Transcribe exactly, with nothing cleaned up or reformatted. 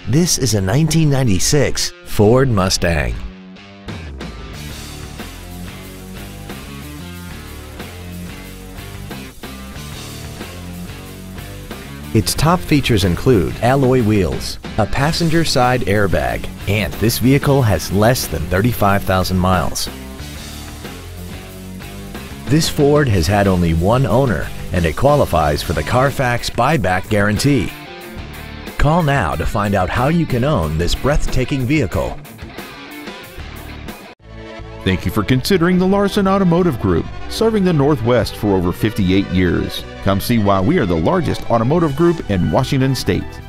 This is a nineteen ninety-six Ford Mustang. Its top features include alloy wheels, a passenger side airbag, and this vehicle has less than thirty-five thousand miles. This Ford has had only one owner, and it qualifies for the Carfax buyback guarantee. Call now to find out how you can own this breathtaking vehicle. Thank you for considering the Larson Automotive Group, serving the Northwest for over fifty-eight years. Come see why we are the largest automotive group in Washington State.